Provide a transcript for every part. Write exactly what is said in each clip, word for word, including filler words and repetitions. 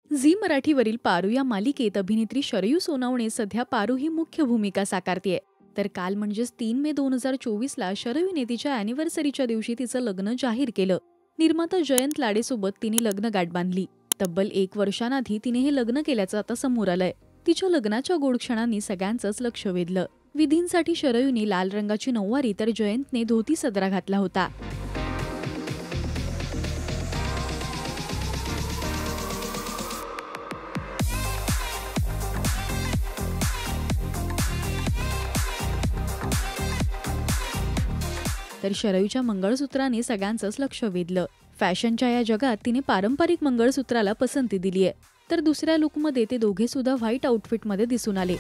Zee मराठीवरील Paru या मालिकेत अभिनेत्री शरयू सोनावणे सध्या पारू ही मुख्य भूमिका साकारतीये. तर काल म्हणजेच तीन मे दोन हजार चोवीसला शरयूने तिच्या अॅनिव्हर्सरीच्या दिवशी तिचं लग्न जाहीर केलं. निर्माता जयंत लाडेसोबत तिने लग्न गाठ बांधली. तब्बल एक वर्षांआधी तिने हे लग्न केल्याचं आता समोर आलंय. तिच्या लग्नाच्या गोड क्षणांनी सगळ्यांचंच लक्ष वेधलं. विधींसाठी शरयूने लाल रंगाची नऊवारी तर जयंतने धोती सदरा घातला होता. तर शरयूच्या मंगळसूत्राने सगळ्यांचंच लक्ष वेधलं. फॅशनच्या या जगात तिने पारंपरिक मंगळसूत्राला पसंती दिलीये. तर दुसऱ्या लुकमध्ये ते दोघे सुद्धा व्हाईट आउटफिटमध्ये दिसून आले.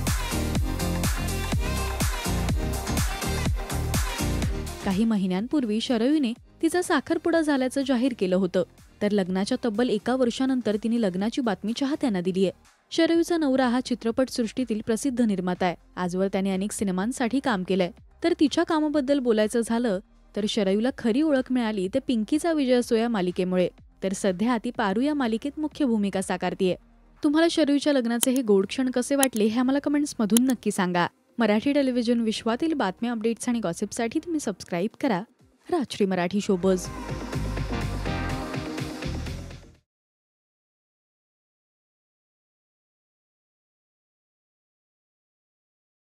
काही महिन्यांपूर्वी शरयूने तिचा साखरपुडा झाल्याचं जाहीर केलं होतं. तर लग्नाच्या तब्बल एका वर्षानंतर तिने लग्नाची बातमी चाहत्यांना दिलीये. शरयूचा नवरा हा चित्रपटसृष्टीतील प्रसिद्ध निर्माता आहे. आजवर त्याने अनेक सिनेमांसाठी काम केलंय. तर तिच्या कामाबद्दल बोलायचं झालं तर शरयूला खरी ओळख मिळाली ते पिंकीचा विजय असो या मालिकेमुळे. तर सध्या ती पारू या मालिकेत मुख्य भूमिका साकारतीये. तुम्हाला शरयूच्या लग्नाचे हे गोड क्षण कसे वाटले हे आम्हाला कमेंट्समधून नक्की सांगा. मराठी टेलिव्हिजन विश्वातील बातम्या, अपडेट्स आणि गॉसिपसाठी तुम्ही सबस्क्राईब करा राजश्री मराठी शोबज.